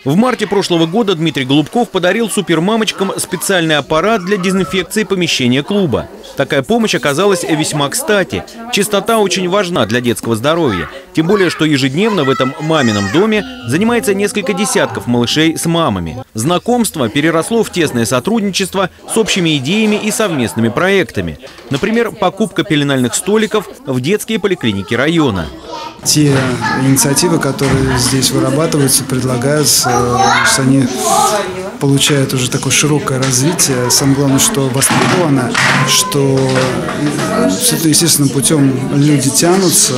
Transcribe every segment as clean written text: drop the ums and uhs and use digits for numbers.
В марте прошлого года Дмитрий Голубков подарил супермамочкам специальный аппарат для дезинфекции помещения клуба. Такая помощь оказалась весьма кстати. Чистота очень важна для детского здоровья. Тем более, что ежедневно в этом мамином доме занимается несколько десятков малышей с мамами. Знакомство переросло в тесное сотрудничество с общими идеями и совместными проектами. Например, покупка пеленальных столиков в детские поликлиники района. Те инициативы, которые здесь вырабатываются, предлагаются, они получают уже такое широкое развитие. Самое главное, что востребовано, что естественным путем люди тянутся.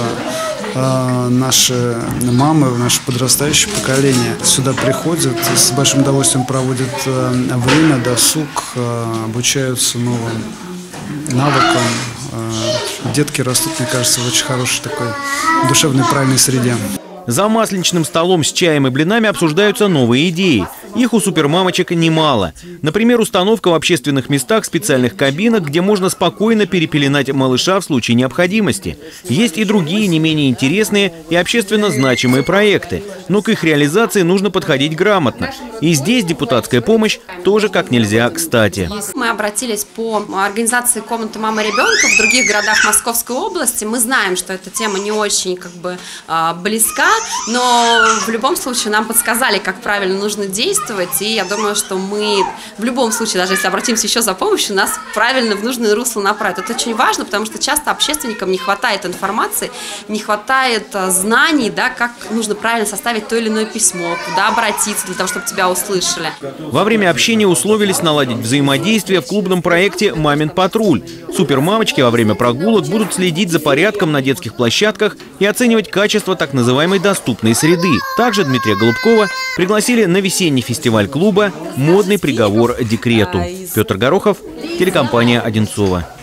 Наши мамы, наше подрастающее поколение сюда приходят, с большим удовольствием проводят время, досуг, обучаются новым навыкам. Детки растут, мне кажется, в очень хорошей такой душевной, правильной среде. За масленичным столом с чаем и блинами обсуждаются новые идеи. Их у супермамочек немало. Например, установка в общественных местах специальных кабинок, где можно спокойно перепеленать малыша в случае необходимости. Есть и другие не менее интересные и общественно значимые проекты. Но к их реализации нужно подходить грамотно. И здесь депутатская помощь тоже как нельзя кстати. Мы обратились по организации комнаты мамы ребенка в других городах Московской области. Мы знаем, что эта тема не очень близка, но в любом случае нам подсказали, как правильно нужно действовать. И я думаю, что мы в любом случае, даже если обратимся еще за помощью, нас правильно в нужное русло направят. Это очень важно, потому что часто общественникам не хватает информации, не хватает знаний, как нужно правильно составить то или иное письмо, куда обратиться для того, чтобы тебя услышали. Во время общения условились наладить взаимодействие в клубном проекте «Мамин патруль». Супермамочки во время прогулок будут следить за порядком на детских площадках и оценивать качество так называемой доступной среды. Также Дмитрия Голубкова пригласили на весенний фестиваль клуба «Модный приговор декрету». Петр Горохов, телекомпания «Одинцово».